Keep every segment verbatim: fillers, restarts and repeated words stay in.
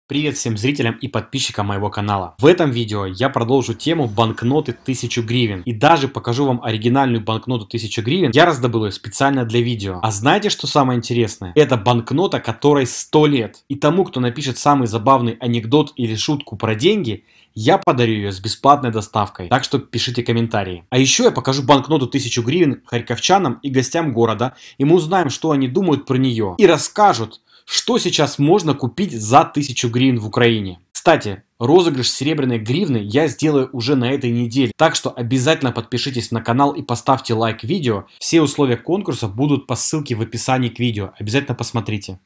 Привет всем зрителям и подписчикам моего канала. В этом видео я продолжу тему банкноты тысячу гривен. И даже покажу вам оригинальную банкноту тысячу гривен. Я раздобыл ее специально для видео. А знаете, что самое интересное? Это банкнота, которой сто лет. И тому, кто напишет самый забавный анекдот или шутку про деньги, я подарю ее с бесплатной доставкой. Так что пишите комментарии. А еще я покажу банкноту тысячу гривен харьковчанам и гостям города. И мы узнаем, что они думают про нее. И расскажут, что сейчас можно купить за тысячу гривен в Украине. Кстати, розыгрыш серебряной гривны я сделаю уже на этой неделе. Так что обязательно подпишитесь на канал и поставьте лайк видео. Все условия конкурса будут по ссылке в описании к видео. Обязательно посмотрите.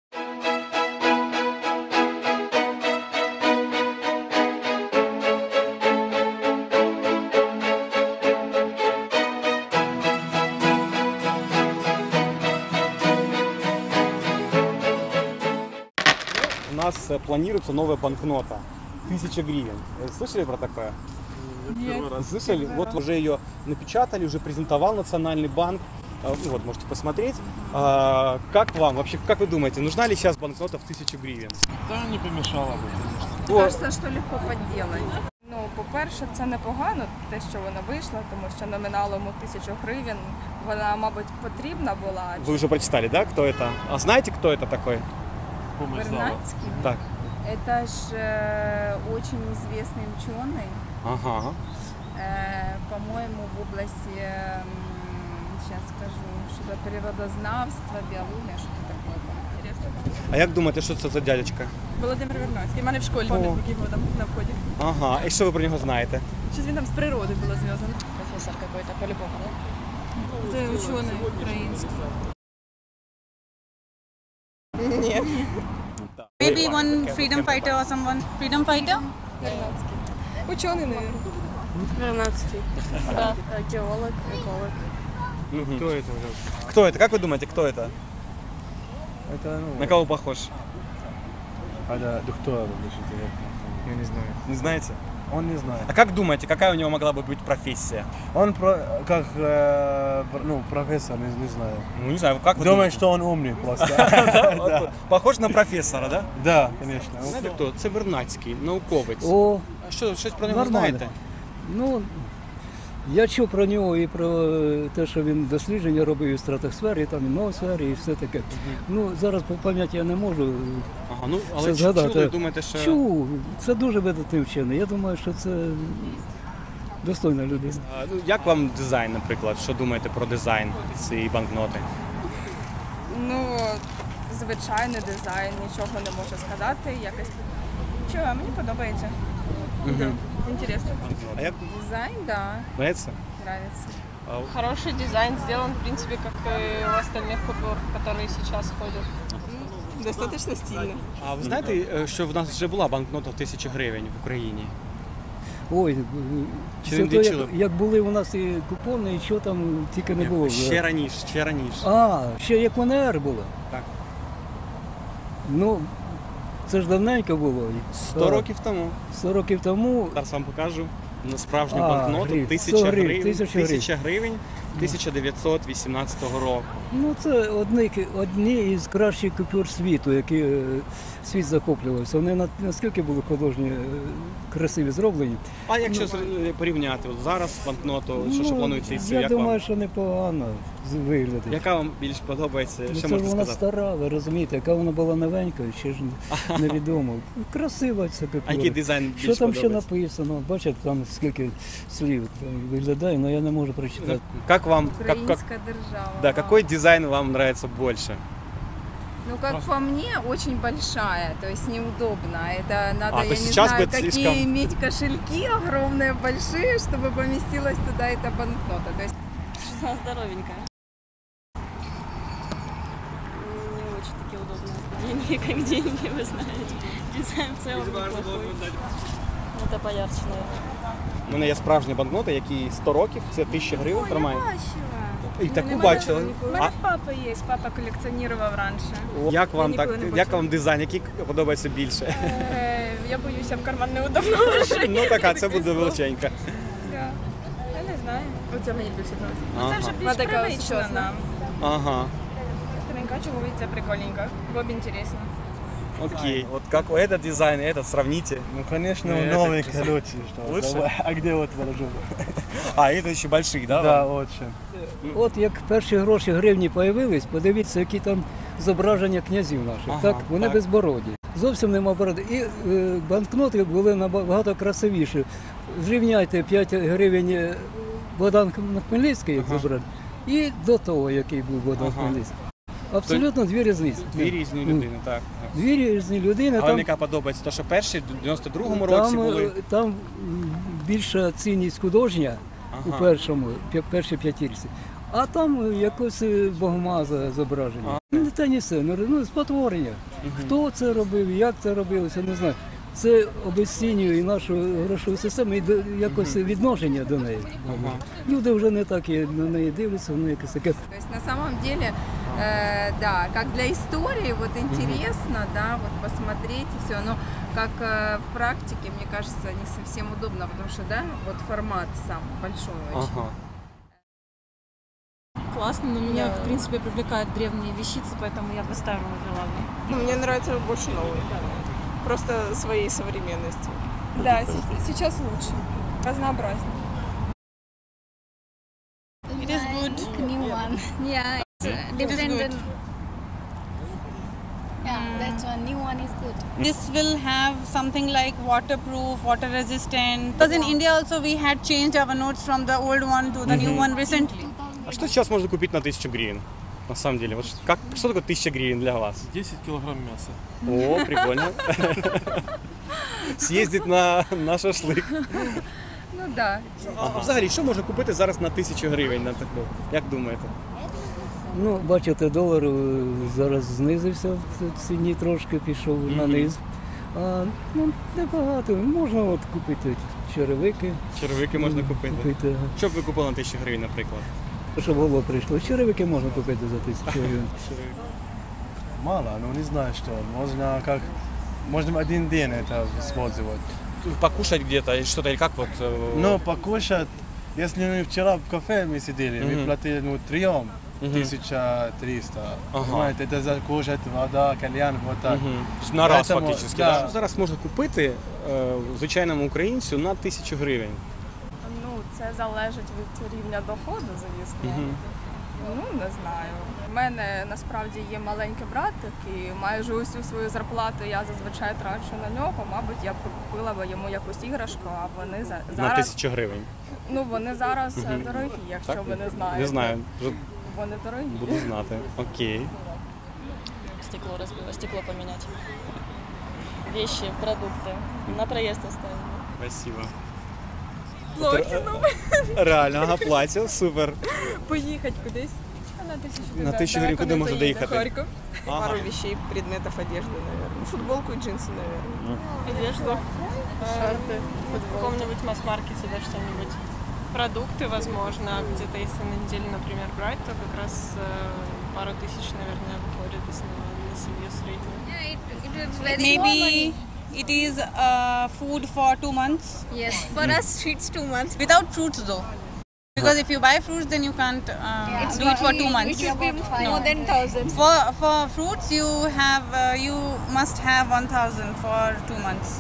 У нас планируется новая банкнота. тысяча гривен. Слышали про такое? Нет. Слышали? Вот уже ее напечатали, уже презентовал Национальный банк. Ну, вот, можете посмотреть. А, как вам? Вообще, как вы думаете, нужна ли сейчас банкнота в тысячу гривен? Та не помішала би. Кажется, що легко підробити. Ну, по-перше, це непогано, те, що вона вийшла, тому що номіналом у тисячу гривень вона, мабуть, потрібна була. Вы уже прочитали, да, кто это? А знаете, кто это такой? Вернадский? Так. Это же э, очень известный ученый, Ага. э, по-моему, в области, э, сейчас скажу, что-то природознавства, биология, что-то такое. Интересно. А як думаєте, що це за дядечка? Володимир Вернадський. У мене в школі пам'ятник його там на вході. Ага, і що ви про нього знаєте? Щось він там з природи було зв'язано. Профессор какой-то, по-любому, да? Це учений український. Нет. Maybe one freedom fighter or someone. Freedom fighter? Вернадский. Ученый, наверное. Вернадский. Да. Геолог, эколог. Угу. Кто это? Кто это? Как вы думаете, кто это? Это, ну, На кого похож? а, да, доктора, я не знаю. Не знаете? Он не знает. А как думаете, какая у него могла бы быть профессия? Он про, как, э, ну, профессор, не, не знаю. Ну, не знаю, как вы Думаю, думаете? что он умный просто. Да. Похож на професора, да? Да, конечно. Знаєте хто? Це Вернадський, науковець. О, А що, щось про нього нормально. знаєте? ну, я чув про нього і про те, що він дослідження робив і в стратосфері, і там і ноосфері, і все таке. Ну, зараз по пам'яті я не можу Ага, ну, але це чи згадати. чули, думаєте, що... Чув, це дуже видатний вчений. Я думаю, що це достойна людина. А, ну, як вам дизайн, наприклад? Що думаєте про дизайн цієї банкноти? Ну, звичайний дизайн, нічого не можу сказати. Якось Чого, мені подобається. Угу. Інтересно. А як дизайн, да, нравится? нравится. А, Хороший дизайн сделан, в принципе, как и у остальных купюр, которые сейчас ходят. Достаточно стильно. а ви знаєте, що в нас вже була банкнота в тисячу гривень в Україні? Ой, Чи це не то, як, чули? як були у нас і купони, і що там тільки не було. Ще раніше, ще раніше. А, ще як в УНР було. Так. Ну, це ж давненько було. сто років тому. сто років тому. Зараз вам покажу на справжню А, банкноту гривень. тисяча сто гривень, гривень, тисяча гривень. тисяча гривень тисяча дев'ятсот вісімнадцятого року. Ну, це одні, одні із кращих купюр світу, які е, світ захоплювався. Вони на- наскільки були художні, е, красиві зроблені. А якщо з- порівняти от зараз банкноту, що, що Ну, планується і я як думаю, вам? що непогано з- виглядить. Яка вам більш подобається? Ну, Що це ж можете вона сказати? стара, ви розумієте, яка вона була новенька, ще ж невідомо. Красива ця купюра. А який дизайн більш Що там ще подобається? написано? Бачите, там скільки слів там виглядає, але я не можу прочитати. Как вам, как, как, Украинская держава. да, вау. какой дизайн вам нравится больше? Ну, как по мне, очень большая, то есть неудобно. Это надо, А, то я не сейчас знаю, будет какие слишком- иметь кошельки огромные, большие, чтобы поместилась туда эта банкнота. То есть Она здоровенькая. Не очень таки удобно. Деньги как деньги, вы знаете. Дизайн в целом неплохой. Это поярче, наверное. У мене є справжня банкнота, якій сто років, це тисяча гривень тримає. І таку мене- бачили. У мене в папи є, папа колекціонував раніше. Як вам Я так, ніколи не як бачила. вам дизайн, який подобається більше? Е, Я боюся, в карман неудобно лежить. Ну така, це буде величенька. Я не знаю. Оце мені більше подобається. Ну, це Ага. вже більш Вона така привично сучасна. нам. Ага. Старенька чоловік, це прикольненько. Було б інтересно. Окей. Вот как этот дизайн, этот сравните. Ну, конечно, Это новенький красиво. лучше. Что? Лучше? Давай. А где вот положу? А, это еще больших, да? Да, вам? очень. От як перші гроші гривні появились, подивіться, які там зображення князів наших. Ага, так, вони так. безбороді. Зовсім нема бороди. І е, банкноти були набагато красивіші. Зрівняйте п'ять гривень е, Богдан Хмельницький, як Ага. забрати, і до того, який був Богдан Ага. Хмельницький. Абсолютно дві різниці. Дві різні Ну, людини, так. Дві різні людини. А там, вам яка подобається? То, що перші в дев'яносто другому році там, були. е, там м, більша цінність художня у Ага. першому, п'я- першій п'ятірці. А там якось е, богомаза зображення. Ну, не те ні все, ну, ну, спотворення. Хто це робив, як це робилося, не знаю. Це обесцінює і нашу грошову систему, і до- якось відношення до неї. Ага. Люди вже не так і на неї дивляться, воно якесь таке. То есть на самом деле, э, да, как для истории, вот интересно, да, вот посмотреть и все, но как э, в практике, мне кажется, не совсем удобно, потому что, да, вот формат сам большой очень. Ага. Классно, но меня, в принципе, привлекают древние вещицы, поэтому я бы старую взяла бы. Ну, мне нравится больше новый. Просто своей современности. Да, с- сейчас лучше, разнообразнее. It is good. New one. Yeah, it's uh, different good. than. Yeah, that's one. New one is good. This will have something like waterproof, water resistant. Because in India also we had changed our notes from the old one to the new one recently. А что сейчас можно купить на тысячу гривен? На самом деле, вот ш- как, что такое тысяча гривен для вас? десять килограмм мяса. О, прикольно. Съездить на, на шашлик. Ну да. А взагалі, що можна купити зараз на тисячу гривень на таку? Як думаєте? Ну, бачите, долар е, зараз знизився в ціні трошки, пішов на низ. А, ну, небагато. Можна от купити черевики. Черевики можна купити. Купити, ага. Що б ви купили на тисячу гривень, наприклад? Щоб голову прийшло. Черевики можна купити за тисячу гривень. Мало, ну не знаю что. Можно как... Можно один день это использовать. Покушать где-то или что-то, или как вот? э, Но покушать, если мы вчера в кафе мы сидели, мы Мгм. платили ну, трием Мгм. тысяча триста. Ага. Понимаете, это за кушать, вода, кальян, вот так. Мгм. Тобто на раз Поэтому, фактично. да. Да. Що зараз можна купити е, звичайному українцю на тисячу гривень? Ну, це залежить від рівня доходу, звісно. Мгм. Ну, не знаю. У мене насправді є маленький братик, і майже усю свою зарплату я зазвичай трачу на нього. Мабуть, я б купила б йому якусь іграшку, а вони за На зараз. тисячу гривень. Ну вони зараз е, Мгм. дорогі, якщо Так? ви не знаєте. Не знаю, вже Вони дорогі. буду знати. Окей. Стекло разбило, стекло поменять. Вещи, продукты. На проезд оставили. Спасибо. Лохіно. Реально, ага, плаття, супер. Поїхати кудись. На тисячу На тисячу гривень куди можна доїхати? Харків. Ага. Пару вещей, предметов одежды, наверное. Футболку и джинсы, наверное. Одежду. Шорты. В каком-нибудь масс-маркете, да, что-нибудь. Продукты, возможно, где-то если на неделю, например, брать, то как раз э, пару тысяч, наверное, выходит на, на семью среднюю. Yeah, it, it is very small Maybe money. it is uh, food for two months. Yes, for us it's two months. Without fruits though. Because if you buy fruits then you can't uh, It's do it for two it months. should be more than thousand. For, for fruits you have uh, you must have one thousand for two months.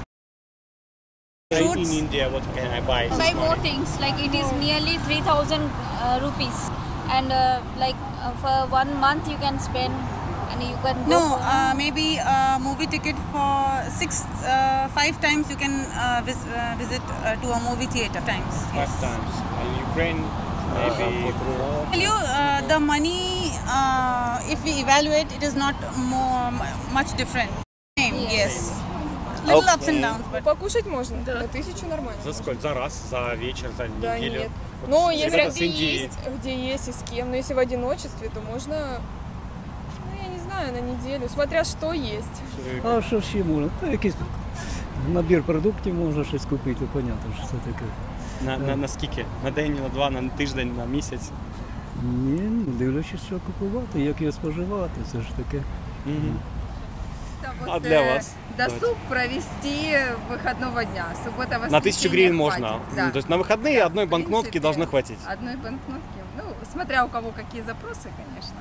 Fruits. In India, what can I buy? Buy more things, like it is nearly three thousand uh, rupees, and uh, like uh, for one month you can spend, and you can go No, for- uh, maybe a movie ticket for six, uh, five times you can uh, vis- uh, visit uh, to a movie theater times. Five times. In Ukraine, maybe Tell you, uh, the money, uh, if we evaluate, it is not more much different. Same, yes. Little ups and downs, but Покушать можно? На тысячу нормально. За сколько? За раз, за вечер, за Да неделю? нет. Ну, если Ребята с где Индии. есть, где есть и с кем, но если в одиночестве, то можно, ну, я не знаю, на неделю, смотря что есть. А що ще можна? Та якийсь набір продуктів можна щось купити, понятно, що це таке. На, на, на скільки? На день, на два, на тиждень, на місяць? Ні, ну, дивлячись, що купувати, як його споживати, це ж таке. Мгм. Это А вот, для э, вас? Досуг провести выходного дня. Суббота, воскресенье. На тысячу гривен хватит. можно. Да. Ну, то есть на выходные одной В банкнотки принципе, должно хватить. Одной банкнотки. Ну, смотря у кого какие запросы, конечно.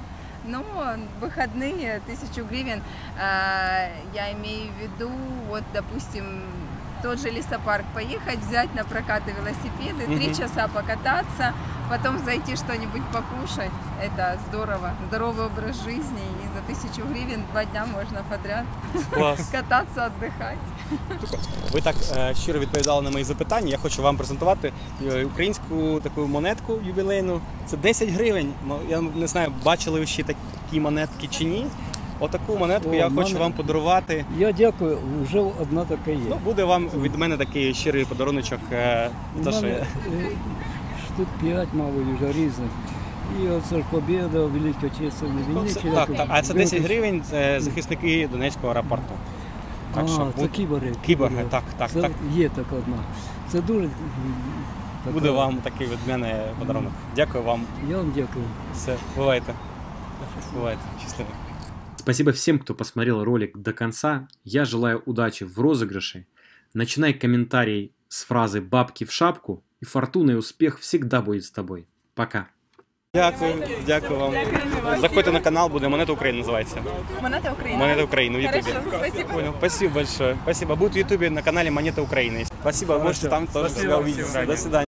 Ну, выходные, тысячу гривен, э, я имею в виду, вот, допустим, тот же лесопарк поехать, взять на прокаты велосипеды, три Мгм. часа покататься, потом зайти что-нибудь покушать. Это здорово. Здоровый образ жизни. И за тысячу гривен два дня можно подряд Клас. кататься, отдыхать. Ви так е, щиро відповідали на мої запитання. Я хочу вам презентувати е, українську таку монетку ювілейну. Це десять гривень. Ну, я не знаю, бачили ви ще такі монетки чи ні. Отаку монетку О, я в хочу мене- вам подарувати. Я дякую, вже одна така є. Ну, буде вам від мене такий щирий подаруночок. е, У за що мене я- е, штук п'ять, мабуть, вже різних. І оце ж Побєда, Велика Отечественна Ну, війни. це- чи Так, як- так. А це десять гривень це захисники Донецького аеропорту. Так А, що це будь- кіборги. Кіборги, так, так, Це так. є така одна. Це дуже м, така- Буде вам такий від мене подарунок. Дякую вам. Я вам дякую. Все, бувайте. Бувайте. Счастливо. Спасибо всем, кто посмотрел ролик до конца. Я желаю удачи в розыгрыше. Начинай комментарий с фразы «бабки в шапку», и фортуна и успех всегда будет с тобой. Пока. Дякую, дякую вам. Заходите на канал, буде «Монета України» називається. Монета України. «Монета України» в Ютубе. Хорошо, спасибо. Понял, спасибо большое. Спасибо. Будет в Ютубе на канале «Монета Украины». Спасибо, можете там тоже себя увидеть. До свидания.